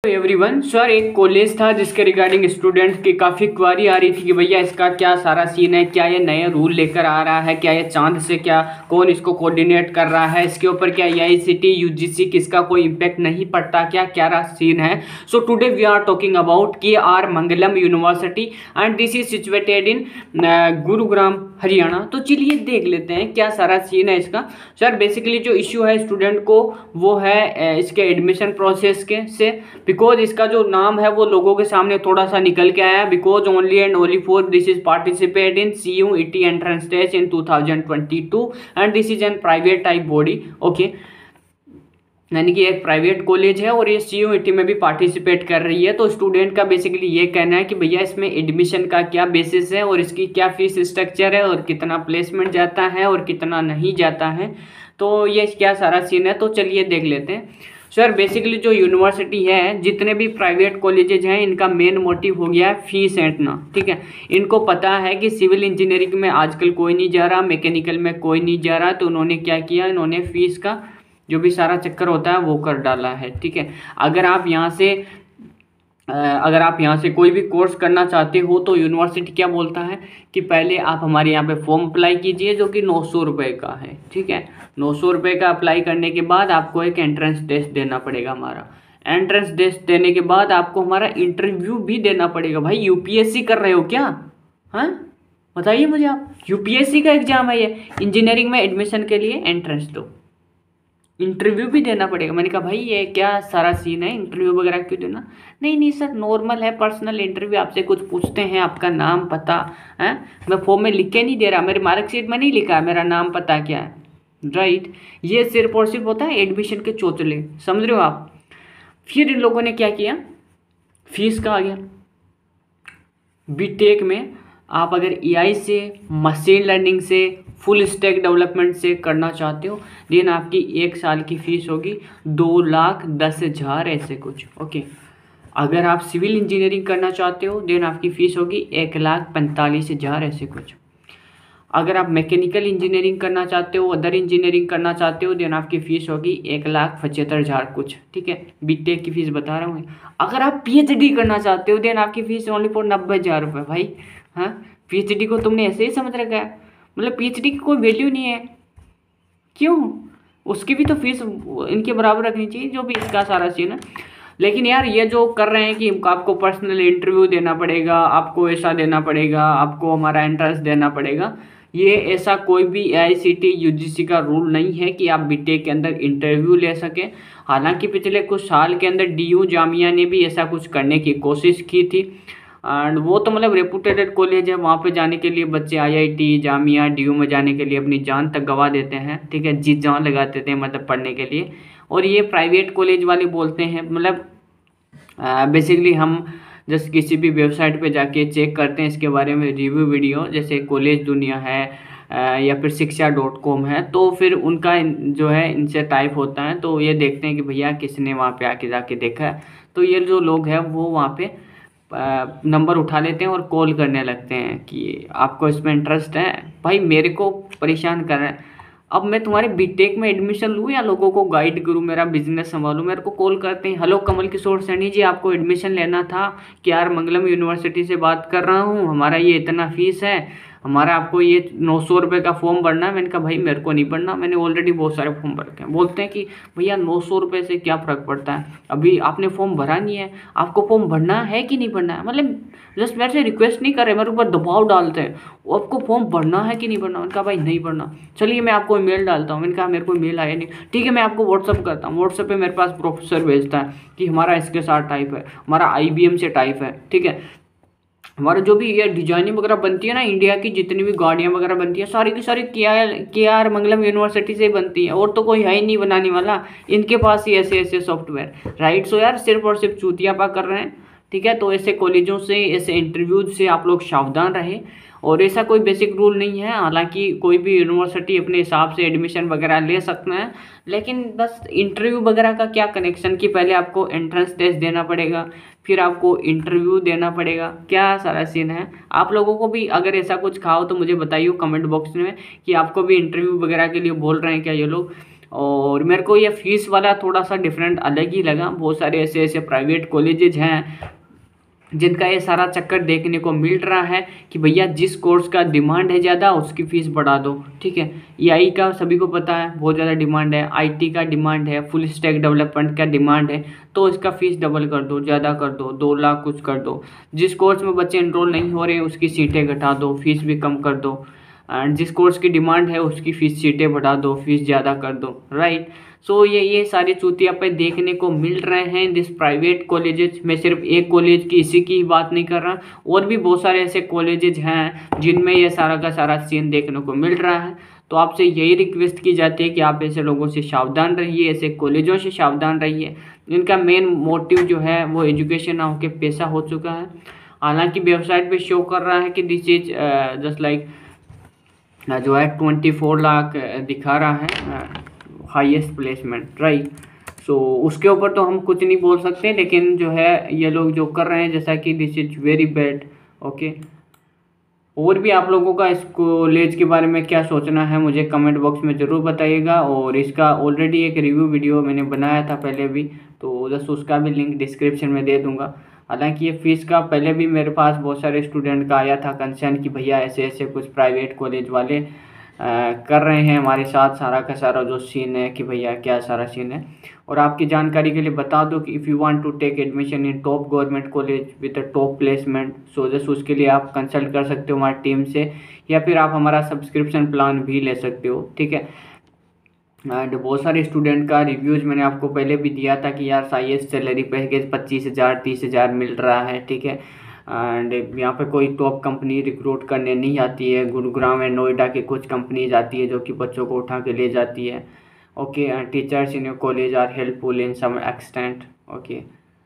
Everyone sir, एक college था जिसके रिगार्डिंग स्टूडेंट्स की काफ़ी क्वारी आ रही थी कि भैया इसका क्या सारा सीन है, क्या ये नया रूल लेकर आ रहा है, क्या ये चांद से क्या कौन इसको कोऑर्डिनेट कर रहा है, इसके ऊपर क्या एआईसीटी यूजीसी किसका कोई इम्पैक्ट नहीं पड़ता, क्या क्या रहा सीन है। So today we are talking about K R Mangalam university and this is situated in Gurugram Haryana. तो चलिए देख लेते हैं क्या सारा सीन है इसका। सर बेसिकली जो इश्यू है स्टूडेंट को वो है इसके एडमिशन प्रोसेस के से, बिकॉज इसका जो नाम है वो लोगों के सामने थोड़ा सा निकल के आया। Because only and only for this is participate in CUET entrance test in 2022 and this is an private type body. Okay, यानी कि एक प्राइवेट कॉलेज है और ये CUET में भी पार्टिसिपेट कर रही है। तो स्टूडेंट का बेसिकली ये कहना है कि भैया इसमें एडमिशन का क्या बेसिस है और इसकी क्या फीस स्ट्रक्चर है और कितना प्लेसमेंट जाता है और कितना नहीं जाता है। तो ये क्या सारा सीन है, तो चलिए देख लेते हैं। सर बेसिकली जो यूनिवर्सिटी है, जितने भी प्राइवेट कॉलेजेज हैं, इनका मेन मोटिव हो गया है फीस ऐंठना। ठीक है, इनको पता है कि सिविल इंजीनियरिंग में आजकल कोई नहीं जा रहा, मैकेनिकल में कोई नहीं जा रहा, तो उन्होंने क्या किया, इन्होंने फीस का जो भी सारा चक्कर होता है वो कर डाला है। ठीक है, अगर आप यहाँ से कोई भी कोर्स करना चाहते हो तो यूनिवर्सिटी क्या बोलता है कि पहले आप हमारे यहाँ पे फॉर्म अप्लाई कीजिए जो कि 900 रुपये का है। ठीक है, 900 रुपये का अप्लाई करने के बाद आपको एक एंट्रेंस टेस्ट देना पड़ेगा। हमारा एंट्रेंस टेस्ट देने के बाद आपको हमारा इंटरव्यू भी देना पड़ेगा। भाई यूपीएससी कर रहे हो क्या? हाँ बताइए मुझे आप, यूपीएससी का एग्जाम है ये, इंजीनियरिंग में एडमिशन के लिए एंट्रेंस दो, इंटरव्यू भी देना पड़ेगा। मैंने कहा भाई ये क्या सारा सीन है, इंटरव्यू वगैरह क्यों देना? नहीं सर, नॉर्मल है, पर्सनल इंटरव्यू, आपसे कुछ पूछते हैं, आपका नाम पता है। मैं फॉर्म में लिख के नहीं दे रहा, मेरी मार्कशीट में नहीं लिखा मेरा नाम पता क्या है, राइट। ये सिर्फ और सिर्फ होता है एडमिशन के चोचले, समझ रहे हो आप। फिर इन लोगों ने क्या किया, फीस का आ गया। बीटेक में आप अगर AI से, मशीन लर्निंग से, फुल स्टैक डेवलपमेंट से करना चाहते हो, देन आपकी 1 साल की फीस होगी 2,10,000 ऐसे कुछ। ओके, अगर आप सिविल इंजीनियरिंग करना चाहते हो देन आपकी फ़ीस होगी 1,45,000 ऐसे कुछ। अगर आप मैकेनिकल इंजीनियरिंग करना चाहते हो, अदर इंजीनियरिंग करना चाहते हो, देन आपकी फ़ीस होगी 1,75,000 कुछ। ठीक है, बीटेक की फ़ीस बता रहा हूँ। अगर आप PhD करना चाहते हो देन आपकी फ़ीस ओनली फॉर 90,000 रुपये। भाई हाँ, PhD को तुमने ऐसे ही समझ रखा है, मतलब PhD की कोई वैल्यू नहीं है, क्यों? उसकी भी तो फीस इनके बराबर रखनी चाहिए, जो भी इसका सारा सीन है। लेकिन यार ये जो कर रहे हैं कि आपको पर्सनल इंटरव्यू देना पड़ेगा, आपको ऐसा देना पड़ेगा, आपको हमारा एंट्रेंस देना पड़ेगा, ये ऐसा कोई भी AICTE UGC का रूल नहीं है कि आप बीटेक के अंदर इंटरव्यू ले सकें। हालांकि पिछले कुछ साल के अंदर DU जामिया ने भी ऐसा कुछ करने की कोशिश की थी, एंड वो तो मतलब रेपुटेटेड कॉलेज है, वहाँ पे जाने के लिए बच्चे IIT जामिया DU में जाने के लिए अपनी जान तक गंवा देते हैं। ठीक है, जी जान लगा देते हैं मतलब पढ़ने के लिए। और ये प्राइवेट कॉलेज वाले बोलते हैं, मतलब बेसिकली हम जैसे किसी भी वेबसाइट पे जाके चेक करते हैं इसके बारे में रिव्यू वीडियो, जैसे कॉलेज दुनिया है या फिर शिक्षा.com है, तो फिर उनका जो है इनसे टाइप होता है, तो ये देखते हैं कि भैया किसने वहाँ पे आके जाके देखा है। तो ये जो लोग हैं वो वहाँ पे नंबर उठा लेते हैं और कॉल करने लगते हैं कि आपको इसमें इंटरेस्ट है। भाई मेरे को परेशान कर रहे हैं, अब मैं तुम्हारे बीटेक में एडमिशन लूँ या लोगों को गाइड करूँ, मेरा बिजनेस संभालूँ? मेरे को कॉल करते हैं, हेलो कमल किशोर सैनी जी, आपको एडमिशन लेना था, KR मंगलम यूनिवर्सिटी से बात कर रहा हूँ, हमारा ये इतना फीस है, हमारा आपको ये 900 रुपये का फॉर्म भरना है। मैंने कहा भाई मेरे को नहीं भरना, मैंने ऑलरेडी बहुत सारे फॉर्म भर के हैं। बोलते हैं कि भैया 900 रुपये से क्या फ़र्क पड़ता है, अभी आपने फॉर्म भरा नहीं है, आपको फॉर्म भरना है कि नहीं भरना है, मतलब जस्ट मेरे से रिक्वेस्ट नहीं कर रहे, मेरे ऊपर दबाव डालते हैं, वो आपको फॉर्म भरना है कि नहीं भरना। उनका भाई नहीं भरना, चलिए मैं आपको ईमेल डालता हूँ। मैंने कहा मेरे को ईमेल आया नहीं, ठीक है मैं आपको व्हाट्सअप करता हूँ। व्हाट्सअप पे मेरे पास प्रोफेसर भेजता है कि हमारा इसके साथ टाइप है, हमारा IBM से टाइप है। ठीक है, हमारा जो भी ये डिजाइनिंग वगैरह बनती है ना, इंडिया की जितनी भी गाड़ियाँ वगैरह बनती है सारी की सारी KR मंगलम यूनिवर्सिटी से ही बनती है, और तो कोई है ही नहीं बनाने वाला, इनके पास ही ऐसे ऐसे सॉफ्टवेयर, राइट। सो यार सिर्फ और सिर्फ चूतियापा कर रहे हैं। ठीक है, तो ऐसे कॉलेजों से, ऐसे इंटरव्यूज से आप लोग सावधान रहे। और ऐसा कोई बेसिक रूल नहीं है, हालांकि कोई भी यूनिवर्सिटी अपने हिसाब से एडमिशन वगैरह ले सकते हैं, लेकिन बस इंटरव्यू वगैरह का क्या कनेक्शन कि पहले आपको एंट्रेंस टेस्ट देना पड़ेगा, फिर आपको इंटरव्यू देना पड़ेगा, क्या सारा सीन है। आप लोगों को भी अगर ऐसा कुछ खाओ तो मुझे बताइए कमेंट बॉक्स में कि आपको भी इंटरव्यू वगैरह के लिए बोल रहे हैं क्या ये लोग। और मेरे को ये फीस वाला थोड़ा सा डिफरेंट अलग ही लगा। बहुत सारे ऐसे ऐसे प्राइवेट कॉलेजेज हैं जिनका ये सारा चक्कर देखने को मिल रहा है कि भैया जिस कोर्स का डिमांड है ज़्यादा उसकी फ़ीस बढ़ा दो, ठीक है। एआई का सभी को पता है बहुत ज़्यादा डिमांड है, आईटी का डिमांड है, फुल स्टैक डेवलपमेंट का डिमांड है, तो इसका फ़ीस डबल कर दो, ज़्यादा कर दो, 2 लाख कुछ कर दो। जिस कोर्स में बच्चे इनरोल नहीं हो रहे हैं उसकी सीटें घटा दो, फीस भी कम कर दो। एंड जिस कोर्स की डिमांड है उसकी फ़ीस सीटें बढ़ा दो, फीस ज़्यादा कर दो, राइट। सो ये सारी चूतिया पे देखने को मिल रहे हैं दिस प्राइवेट कॉलेजेस। मैं सिर्फ एक कॉलेज की इसी की बात नहीं कर रहा, और भी बहुत सारे ऐसे कॉलेजेस हैं जिनमें ये सारा का सारा सीन देखने को मिल रहा है। तो आपसे यही रिक्वेस्ट की जाती है कि आप ऐसे लोगों से सावधान रहिए, ऐसे कॉलेजों से सावधान रहिए। इनका मेन मोटिव जो है वो एजुकेशन ना होकर पैसा हो चुका है। हालांकि वेबसाइट पे शो कर रहा है कि दिस इज जस्ट लाइक जो है 24 लाख दिखा रहा है हाईएस्ट प्लेसमेंट, राइट। सो उसके ऊपर तो हम कुछ नहीं बोल सकते, लेकिन जो है ये लोग जो कर रहे हैं जैसा कि this is very bad, okay. और भी आप लोगों का इस कॉलेज के बारे में क्या सोचना है मुझे कमेंट बॉक्स में ज़रूर बताइएगा। और इसका ऑलरेडी एक रिव्यू वीडियो मैंने बनाया था पहले भी, तो जस्ट उसका भी लिंक डिस्क्रिप्शन में दे दूँगा। हालांकि ये फ़ीस का पहले भी मेरे पास बहुत सारे स्टूडेंट का आया था कंसर्न कि भैया ऐसे ऐसे कुछ प्राइवेट कॉलेज वाले कर रहे हैं हमारे साथ सारा का सारा जो सीन है कि भैया क्या सारा सीन है। और आपकी जानकारी के लिए बता दूं कि if you want to take admission in top government college with a top placement, so just उसके लिए आप कंसल्ट कर सकते हो हमारी टीम से, या फिर आप हमारा सब्सक्रिप्शन प्लान भी ले सकते हो, ठीक है। एंड बहुत सारे स्टूडेंट का रिव्यूज़ मैंने आपको पहले भी दिया था कि यार हाईएस्ट सैलरी पैकेज 25,000 30,000 मिल रहा है, ठीक है। एंड यहाँ पे कोई टॉप कंपनी रिक्रूट करने नहीं आती है। गुरुग्राम एंड नोएडा की कुछ कंपनीज आती है जो कि बच्चों को उठा के ले जाती है, okay. And teachers in your college are helpful in some extent, okay.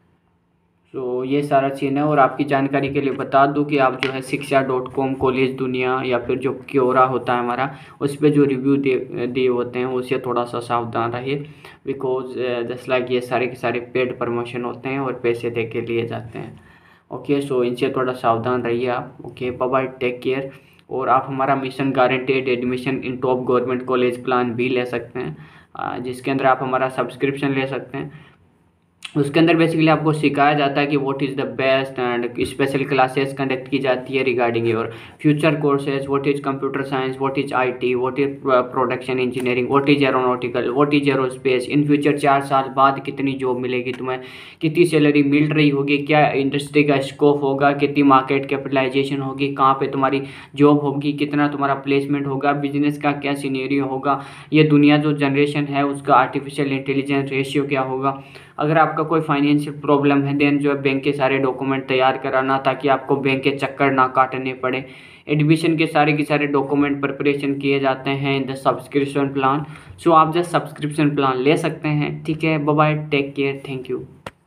So ये सारा चीज़ है। और आपकी जानकारी के लिए बता दूं कि आप जो है शिक्षा.com, कॉलेज दुनिया या फिर जो क्योरा होता है हमारा, उस पर जो रिव्यू दिए होते हैं उससे थोड़ा सा सावधान रहिए, बिकॉज जस्ट लाइक ये सारे के सारे पेड प्रमोशन होते हैं और पैसे दे के लिए जाते हैं, ओके। सो इनसे थोड़ा सावधान रहिए आप, okay. Bye bye, take care. और आप हमारा mission guaranteed admission in top government college plan भी ले सकते हैं, जिसके अंदर आप हमारा सब्सक्रिप्शन ले सकते हैं। उसके अंदर बेसिकली आपको सिखाया जाता है कि what is the best, and special classes conduct की जाती है regarding your future courses, what is computer science, what is IT, what is production engineering, what is aeronautical, what is aerospace. In future 4 साल बाद कितनी job मिलेगी तुम्हें, कितनी salary मिल रही होगी, क्या इंडस्ट्री का स्कोप होगा, कितनी मार्केट कैपिटलाइजेशन होगी, कहाँ पे तुम्हारी जॉब होगी, कितना तुम्हारा प्लेसमेंट होगा, बिजनेस का क्या सिनेरियो होगा, ये दुनिया जो जनरेशन है उसका आर्टिफिशियल इंटेलिजेंस रेशियो क्या होगा। अगर आपका कोई फाइनेंशियल प्रॉब्लम है देन जो है बैंक के सारे डॉक्यूमेंट तैयार कराना, ताकि आपको बैंक के चक्कर ना काटने पड़े। एडमिशन के सारे डॉक्यूमेंट प्रिपरेशन किए जाते हैं in the subscription plan. So आप जस्ट सब्सक्रिप्शन प्लान ले सकते हैं, ठीक है। Bye bye, take care, thank you.